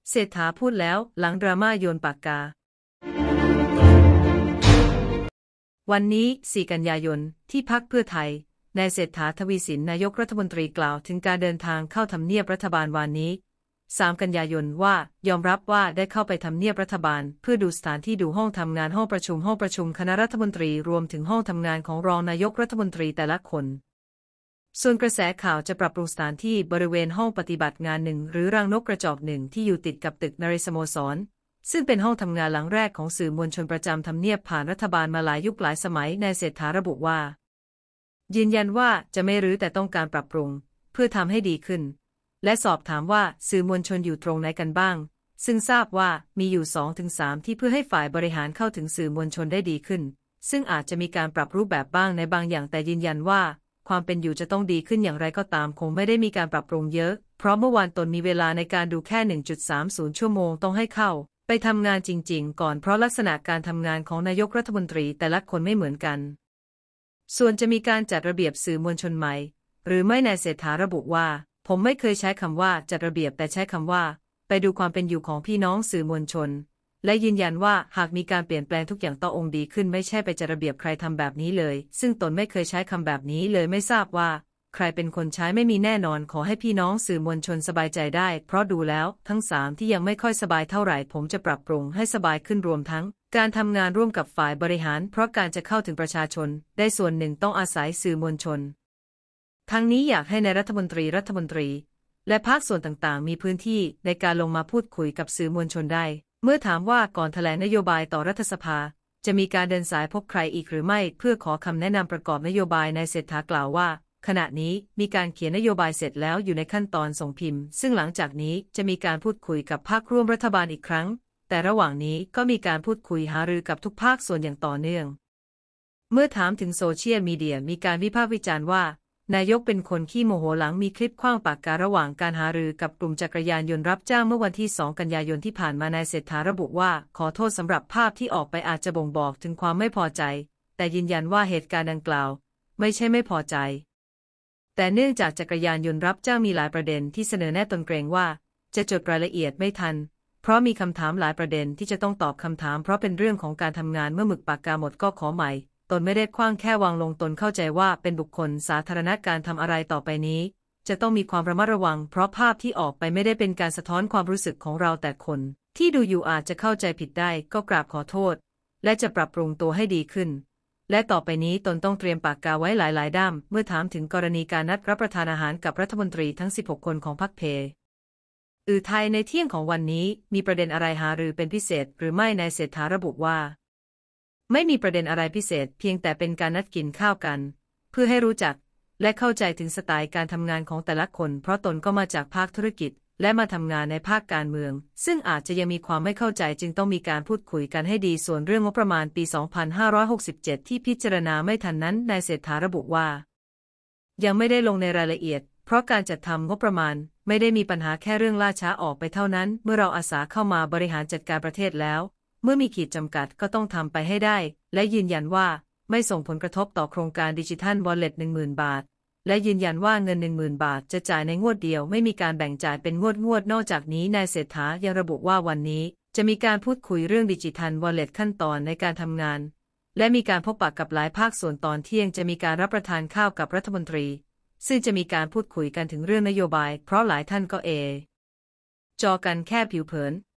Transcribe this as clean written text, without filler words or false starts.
เศรษฐาพูดแล้วหลังดราม่าโยนปากกาวันนี้ 4 กันยายน ที่พรรคเพื่อไทย นายเศรษฐา ทวีสิน นายกรัฐมนตรีกล่าวถึงการเดินทางเข้าทำเนียบรัฐบาลวันนี้ 3 กันยายน ว่ายอมรับว่าได้เข้าไปทำเนียบรัฐบาลเพื่อดูสถานที่ดูห้องทำงานห้องประชุมคณะรัฐมนตรีรวมถึงห้องทำงานของรองนายกรัฐมนตรีแต่ละคนส่วนกระแสข่าวจะปรับปรุงสถานที่บริเวณห้องปฏิบัติงานหนึ่งหรือรังนกกระจอกหนึ่งที่อยู่ติดกับตึกนเรศโมสรซึ่งเป็นห้องทำงานหลังแรกของสื่อมวลชนประจำทำเนียบผ่านรัฐบาลมาหลายยุคหลายสมัยนายเศรษฐาระบุว่ายืนยันว่าจะไม่รื้อแต่ต้องการปรับปรุงเพื่อทำให้ดีขึ้นและสอบถามว่าสื่อมวลชนอยู่ตรงไหนกันบ้างซึ่งทราบว่ามีอยู่ 2-3 ที่เพื่อให้ฝ่ายบริหารเข้าถึงสื่อมวลชนได้ดีขึ้นซึ่งอาจจะมีการปรับรูปแบบบ้างในบางอย่างแต่ยืนยันว่าความเป็นอยู่จะต้องดีขึ้นอย่างไรก็ตามคงไม่ได้มีการปรับปรุงเยอะเพราะเมื่อวานตนมีเวลาในการดูแค่ 1.30 ชั่วโมงต้องให้เข้าไปทำงานจริงๆก่อนเพราะลักษณะการทำงานของนายกรัฐมนตรีแต่ละคนไม่เหมือนกันส่วนจะมีการจัดระเบียบสื่อมวลชนใหม่หรือไม่นายเศรษฐาระบุว่าผมไม่เคยใช้คำว่าจัดระเบียบแต่ใช้คำว่าไปดูความเป็นอยู่ของพี่น้องสื่อมวลชนและยืนยันว่าหากมีการเปลี่ยนแปลงทุกอย่างต้ององค์ดีขึ้นไม่ใช่ไปจัดระเบียบใครทำแบบนี้เลยซึ่งตนไม่เคยใช้คำแบบนี้เลยไม่ทราบว่าใครเป็นคนใช้ไม่มีแน่นอนขอให้พี่น้องสื่อมวลชนสบายใจได้เพราะดูแล้วทั้ง3ที่ยังไม่ค่อยสบายเท่าไหร่ผมจะปรับปรุงให้สบายขึ้นรวมทั้งการทำงานร่วมกับฝ่ายบริหารเพราะการจะเข้าถึงประชาชนได้ส่วนหนึ่งต้องอาศัยสื่อมวลชนทั้งนี้อยากให้ในรัฐมนตรีและภาคส่วนต่างๆมีพื้นที่ในการลงมาพูดคุยกับสื่อมวลชนได้เมื่อถามว่าก่อนแถลงนโยบายต่อรัฐสภาจะมีการเดินสายพบใครอีกหรือไม่เพื่อขอคำแนะนำประกอบนโยบายนายเศรษฐากล่าวว่าขณะนี้มีการเขียนนโยบายเสร็จแล้วอยู่ในขั้นตอนส่งพิมพ์ซึ่งหลังจากนี้จะมีการพูดคุยกับพรรคร่วมรัฐบาลอีกครั้งแต่ระหว่างนี้ก็มีการพูดคุยหารือกับทุกภาคส่วนอย่างต่อเนื่องเมื่อถามถึงโซเชียลมีเดียมีการวิพากษ์วิจารณ์ว่านายกเป็นคนขี้โมโหหลังมีคลิปขว้างปากการะหว่างการหารือกับกลุ่มจักรยานยนต์รับจ้างเมื่อวันที่ 2 กันยายนที่ผ่านมานายเศรษฐาระบุว่าขอโทษสำหรับภาพที่ออกไปอาจจะบ่งบอกถึงความไม่พอใจแต่ยืนยันว่าเหตุการณ์ดังกล่าวไม่ใช่ไม่พอใจแต่เนื่องจากจักรยานยนต์รับจ้างมีหลายประเด็นที่เสนอแนะตนเกรงว่าจะจดรายละเอียดไม่ทันเพราะมีคำถามหลายประเด็นที่จะต้องตอบคำถามเพราะเป็นเรื่องของการทำงานเมื่อหมึกปากกาหมดก็ขอใหม่ตนไม่ได้ขว้างแค่วางลงตนเข้าใจว่าเป็นบุคคลสาธารณะการทำอะไรต่อไปนี้จะต้องมีความระมัดระวังเพราะภาพที่ออกไปไม่ได้เป็นการสะท้อนความรู้สึกของเราแต่คนที่ดูอยู่อาจจะเข้าใจผิดได้ก็กราบขอโทษและจะปรับปรุงตัวให้ดีขึ้นและต่อไปนี้ตนต้องเตรียมปากกาไว้หลายๆด้ามเมื่อถามถึงกรณีการนัดรับประทานอาหารกับรัฐมนตรีทั้ง 16 คนของพรรคเพไทยในเที่ยงของวันนี้มีประเด็นอะไรหารือเป็นพิเศษหรือไม่นายเศรษฐาระบุว่าไม่มีประเด็นอะไรพิเศษเพียงแต่เป็นการนัดกินข้าวกันเพื่อให้รู้จักและเข้าใจถึงสไตล์การทำงานของแต่ละคนเพราะตนก็มาจากภาคธุรกิจและมาทำงานในภาคการเมืองซึ่งอาจจะยังมีความไม่เข้าใจจึงต้องมีการพูดคุยกันให้ดีส่วนเรื่องงบประมาณปี 2567 ที่พิจารณาไม่ทันนั้นนายเศรษฐาระบุว่ายังไม่ได้ลงในรายละเอียดเพราะการจัดทำงบประมาณไม่ได้มีปัญหาแค่เรื่องล่าช้าออกไปเท่านั้นเมื่อเราอาสาเข้ามาบริหารจัดการประเทศแล้วเมื่อมีขีดจำกัดก็ต้องทำไปให้ได้และยืนยันว่าไม่ส่งผลกระทบต่อโครงการดิจิทัลวอลเล็ต 10,000 บาทและยืนยันว่าเงิน 10,000 บาทจะจ่ายในงวดเดียวไม่มีการแบ่งจ่ายเป็นงวดนอกจากนี้นายเศรษฐายังระบุว่าวันนี้จะมีการพูดคุยเรื่องดิจิทัลวอลเล็ตขั้นตอนในการทำงานและมีการพบปะกับหลายภาคส่วนตอนเที่ยงจะมีการรับประทานข้าวกับรัฐมนตรีซึ่งจะมีการพูดคุยกันถึงเรื่องนโยบายเพราะหลายท่านก็จอกันแค่ผิวเผิน